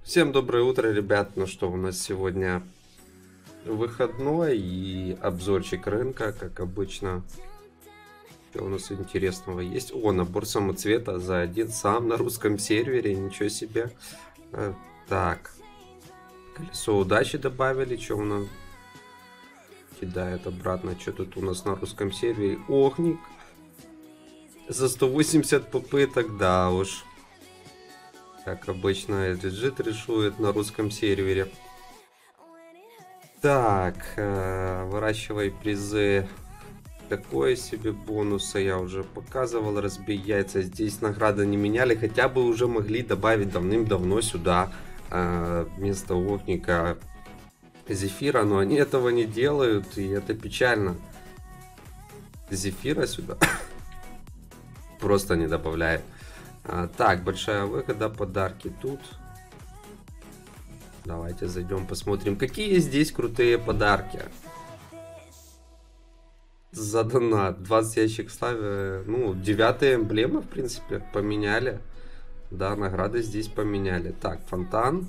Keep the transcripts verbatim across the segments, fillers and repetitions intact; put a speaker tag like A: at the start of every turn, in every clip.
A: Всем доброе утро, ребят. Ну что, у нас сегодня выходной и обзорчик рынка, как обычно. Что у нас интересного есть? О, набор самоцвета за один сам на русском сервере, ничего себе. Так, колесо удачи добавили, что у нас кидает обратно, что тут у нас на русском сервере? Огник за сто восемьдесят попыток, да уж. Как обычно, Legit решует на русском сервере. Так, э, выращивай призы. Такое себе бонуса я уже показывал. Разбей яйца. Здесь награды не меняли. Хотя бы уже могли добавить давным-давно сюда э, вместо огника зефира. Но они этого не делают. И это печально. Зефира сюда просто не добавляют. А, так, большая выгода, подарки тут. Давайте зайдем, посмотрим, какие здесь крутые подарки. За донат. двадцать ящик славы. Ну, девятые эмблемы, в принципе, поменяли. Да, награды здесь поменяли. Так, фонтан.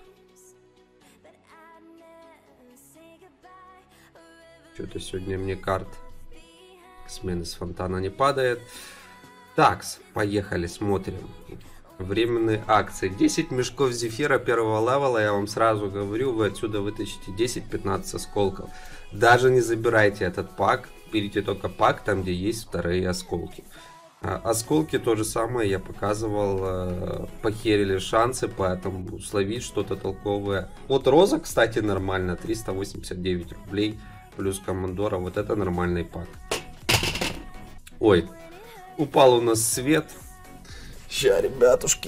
A: Что-то сегодня мне карт смены с фонтана не падает. Так, поехали, смотрим. Временные акции. десять мешков зефира первого левела, я вам сразу говорю, вы отсюда вытащите десять-пятнадцать осколков. Даже не забирайте этот пак, берите только пак, там где есть вторые осколки. А, осколки то же самое я показывал, э, похерили шансы, поэтому словить что-то толковое. От роза, кстати, нормально, триста восемьдесят девять рублей, плюс командора, вот это нормальный пак. Ой. Упал у нас свет. Ща, ребятушки.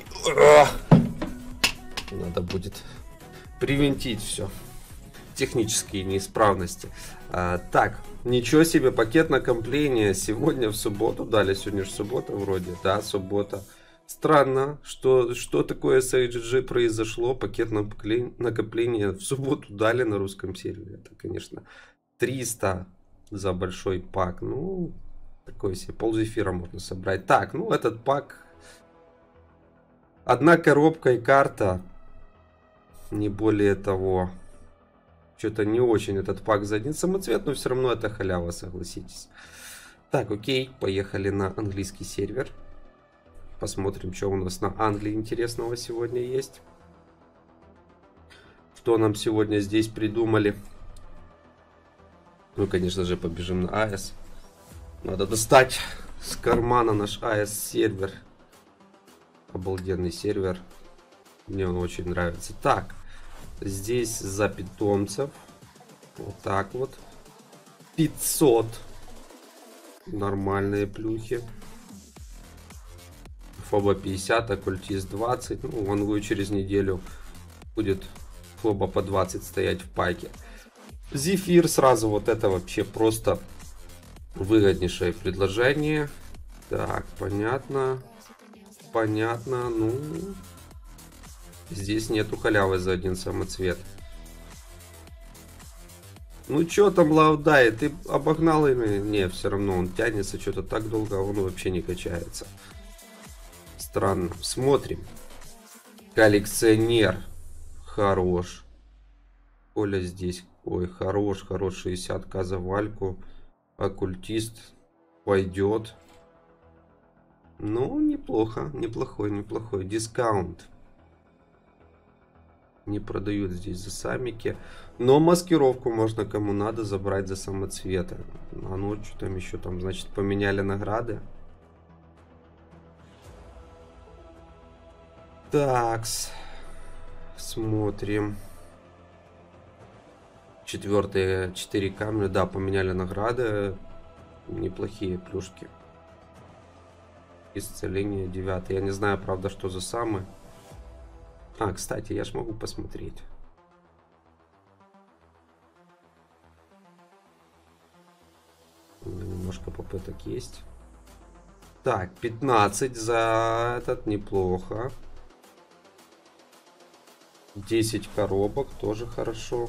A: Надо будет привинтить все. Технические неисправности. А, так, ничего себе, пакет накопления. Сегодня в субботу дали. Сегодня же суббота вроде. Да, суббота. Странно, что, что такое с эй джи джи произошло. Пакет накопления в субботу дали на русском сервере. Это, конечно, триста за большой пак. Ну... Такой себе пол зефира можно собрать. Так, ну этот пак. Одна коробка и карта. Не более того. Что-то не очень этот пак за один самоцвет, но все равно это халява, согласитесь. Так, окей, поехали на английский сервер. Посмотрим, что у нас на Англии интересного сегодня есть. Что нам сегодня здесь придумали. Ну, конечно же, побежим на эй и эс. Надо достать с кармана наш эй и эс сервер. Обалденный сервер. Мне он очень нравится. Так, здесь за питомцев. Вот так вот. пятьсот. Нормальные плюхи. Фоба пятьдесят, оккультист двадцать. Ну, вангую через неделю будет фоба по двадцать стоять в паке. Зефир сразу, вот это вообще просто... Выгоднейшее предложение. Так, понятно. Понятно. Ну, здесь нету халявы за один самоцвет. Ну, что там, Лаудай, ты обогнал ими? Не, все равно он тянется что-то так долго, а он вообще не качается. Странно. Смотрим. Коллекционер. Хорош. Коля здесь. Ой, хорош, хорош. шестьдесят тысяч за вальку. Оккультист пойдет. Ну, неплохо. Неплохой, неплохой. Дискаунт. Не продают здесь за самики. Но маскировку можно кому надо забрать за самоцветы. А ну, что там еще там? Значит, поменяли награды. Такс. Смотрим. Четвертые четыре камня, да, поменяли награды. Неплохие плюшки. Исцеление девятый. Я не знаю, правда, что за самые. А, кстати, я ж могу посмотреть. У меня немножко попыток есть. Так, пятнадцать за этот, неплохо. десять коробок, тоже хорошо.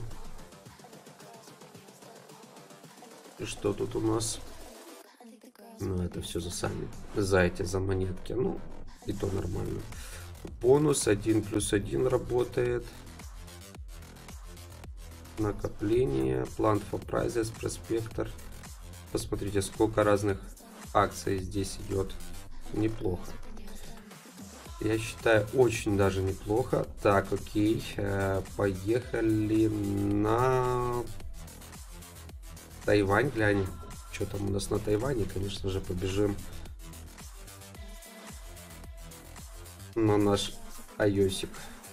A: И что тут у нас? Ну, это все за сами. За эти, за монетки. Ну, и то нормально. Бонус один плюс один работает. Накопление. Plant for Prizes, проспектор. Посмотрите, сколько разных акций здесь идет. Неплохо. Я считаю, очень даже неплохо. Так, окей. Поехали на Тайвань. Глянем, что там у нас на Тайване. Конечно же, побежим на наш айосик.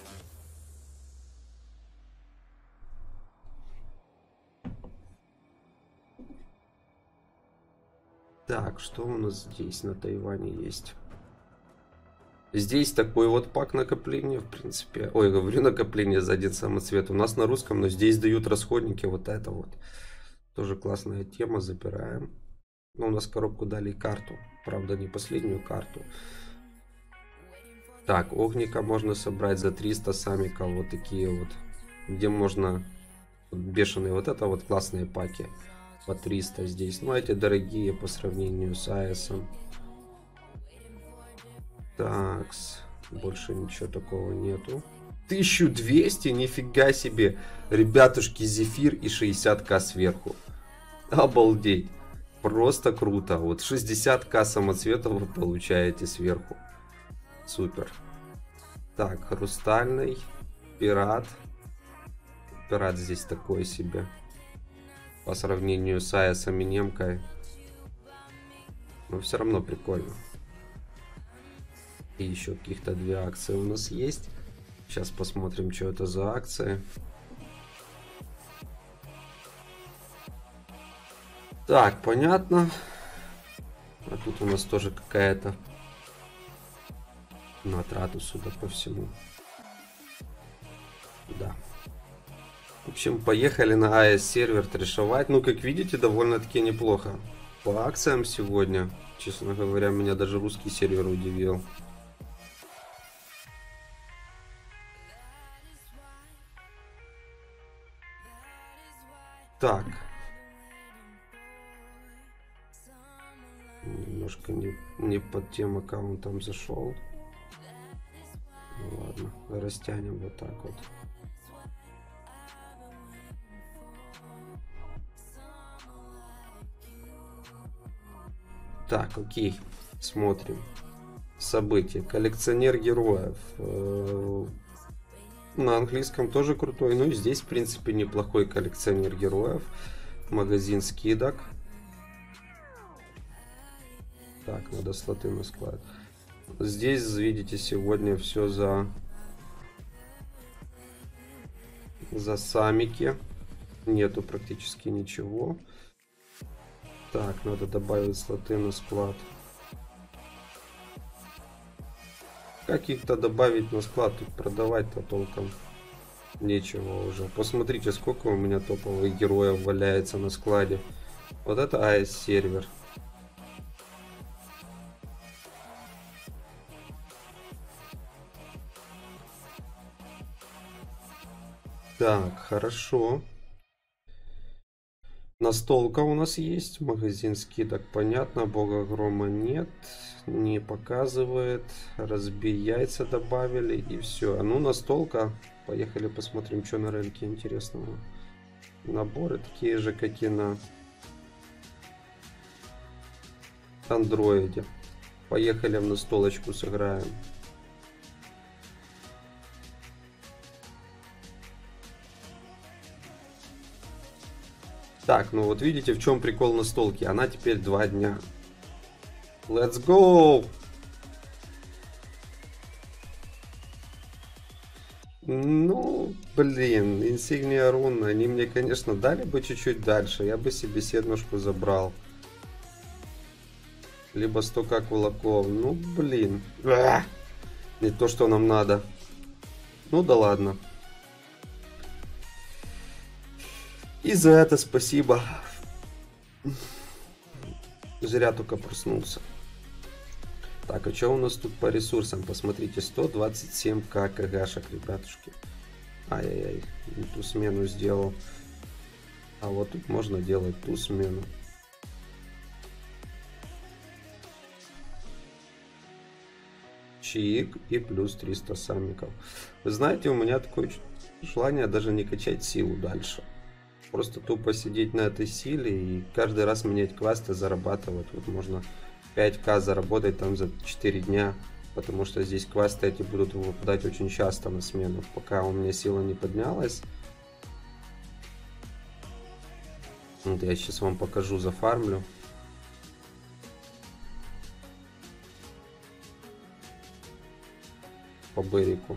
A: Так, что у нас здесь на Тайване есть? Здесь такой вот пак накопления, в принципе. Ой, говорю накопление за один самоцвет. У нас на русском, но здесь дают расходники. Вот это вот. Тоже классная тема. Забираем. Но у нас коробку дали карту. Правда, не последнюю карту. Так, огника можно собрать за триста самиков. Вот такие вот. Где можно... Бешеные. Вот это вот классные паки. По триста здесь. Ну, эти дорогие по сравнению с АЭСом. Такс. Больше ничего такого нету. тысяча двести, нифига себе. Ребятушки, зефир и шестьдесят тысяч сверху. Обалдеть. Просто круто. Вот шестьдесят тысяч самоцветов вы получаете сверху. Супер. Так, хрустальный. Пират. Пират здесь такой себе. По сравнению с АЭСом и немкой. Но все равно прикольно. И еще каких-то две акции у нас есть. Сейчас посмотрим, что это за акции. Так, понятно. А тут у нас тоже какая-то на трату, судя по всему. Да. В общем, поехали на эй эс сервер трешовать. Ну, как видите, довольно-таки неплохо. По акциям сегодня, честно говоря, меня даже русский сервер удивил. Так. Немножко не, не под тем аккаунтом зашел. Ну, ладно, растянем вот так вот. Так, окей. Смотрим. События. Коллекционер героев. На английском тоже крутой. Ну и здесь, в принципе, неплохой коллекционер героев. Магазин скидок. Так, надо слоты на склад. Здесь, видите, сегодня все за... За самики. Нету практически ничего. Так, надо добавить слоты на склад. Как их-то добавить на склад? Тут продавать-то толком нечего уже. Посмотрите, сколько у меня топовых героев валяется на складе. Вот это эй эс сервер. Так, хорошо. Настолка у нас есть. Магазин скидок, понятно. Бога грома нет. Не показывает. Разбей яйца добавили. И все. А ну, настолка. Поехали посмотрим, что на рынке интересного. Наборы такие же, как и на андроиде. Поехали в настолочку сыграем. Так, ну вот видите, в чем прикол настолки. Она теперь два дня. Let's go! Ну, блин, инсигния руна. Они мне, конечно, дали бы чуть-чуть дальше. Я бы себе седнушку забрал. Либо сто кулаков. Ну, блин. Не то, что нам надо. Ну да ладно. И за это спасибо. Зря только проснулся. Так, а что у нас тут по ресурсам? Посмотрите, сто двадцать семь тысяч кгшек, ребятушки. Ай-яй-яй, не ту смену сделал. А вот тут можно делать ту смену. Чик и плюс триста самиков. Вы знаете, у меня такое желание даже не качать силу дальше. Просто тупо сидеть на этой силе и каждый раз менять квесты, зарабатывать. Вот можно пять ка заработать там за четыре дня. Потому что здесь квесты эти будут выпадать очень часто на смену. Пока у меня сила не поднялась. Вот я сейчас вам покажу, зафармлю. По Берику.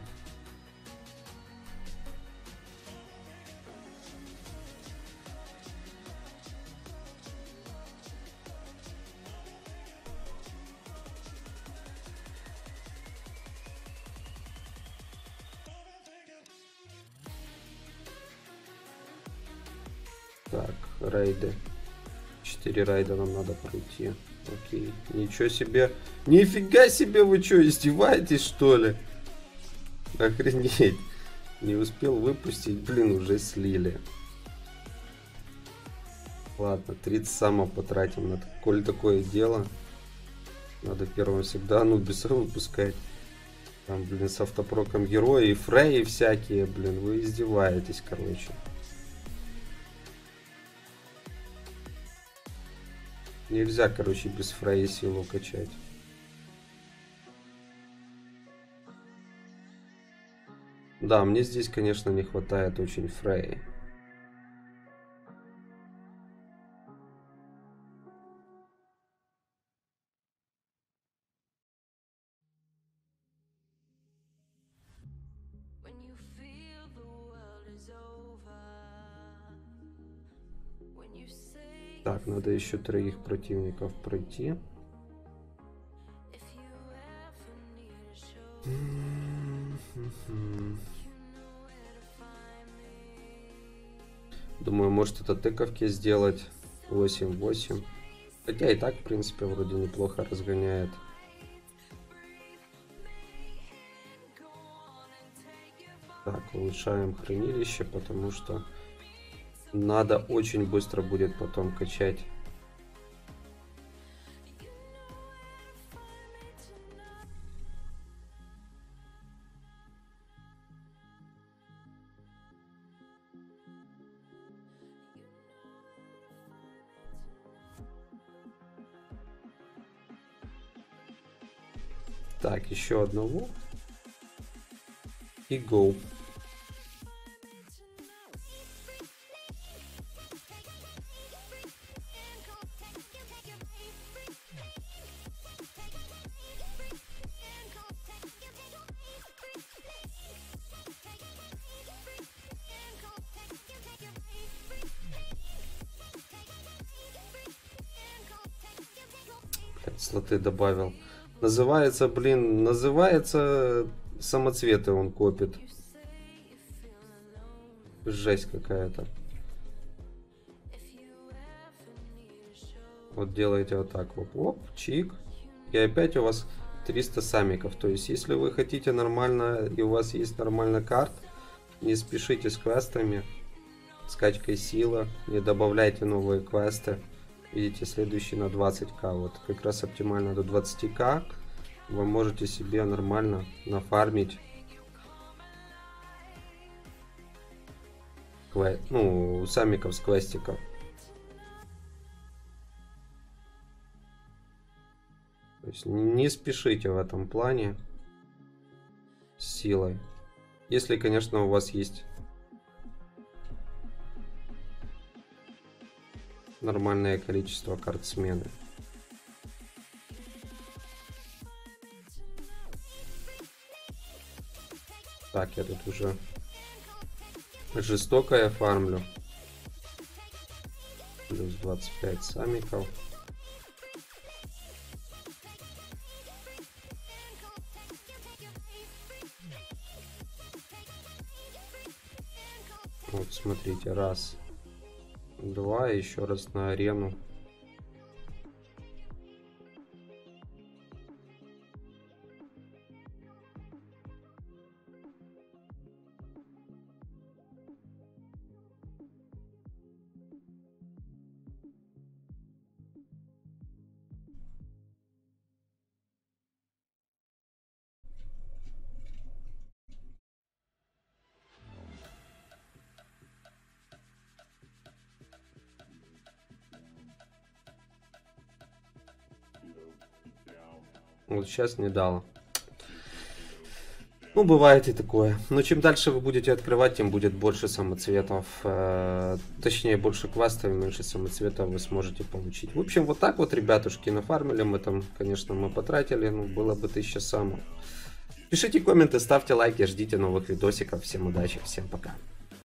A: Так, рейды. четыре рейда нам надо пройти. Окей. Ничего себе. Нифига себе, вы что, издеваетесь, что ли? Охренеть. Не успел выпустить, блин, уже слили. Ладно, тридцать самов потратим на коль такое дело. Надо первым всегда Анубиса выпускать. Там, блин, с автопроком герои и Фрей всякие, блин, вы издеваетесь, короче. Нельзя, короче, без Фрея силу качать. Да, мне здесь, конечно, не хватает очень Фрея. Так, надо еще троих противников пройти. Думаю, может это тыковки сделать. восемь восемь. Хотя и так, в принципе, вроде неплохо разгоняет. Так, улучшаем хранилище, потому что надо очень быстро будет потом качать. Так, еще одного. И go. Слоты добавил. Называется, блин, называется самоцветы он копит. Жесть какая-то. Вот делаете вот так, вот, оп, чик. И опять у вас триста самиков. То есть, если вы хотите нормально, и у вас есть нормально карт, не спешите с квестами, скачкой сила, не добавляйте новые квесты. Видите, следующий на двадцать ка. Вот как раз оптимально до двадцати ка. Вы можете себе нормально нафармить. Кве... Ну, самиков с квестиков. То есть не спешите в этом плане с силой. Если, конечно, у вас есть нормальное количество карт смены. Так, я тут уже жестоко я фармлю. Плюс двадцать пять самиков. Вот, смотрите, раз, два, еще раз на арену. Вот сейчас не дало. Ну, бывает и такое. Но чем дальше вы будете открывать, тем будет больше самоцветов. Э, точнее, больше квестов и меньше самоцветов вы сможете получить. В общем, вот так вот, ребятушки, нафармили мы там, конечно, мы потратили. Ну, было бы тысяча самых. Пишите комменты, ставьте лайки, ждите новых видосиков. Всем удачи, всем пока.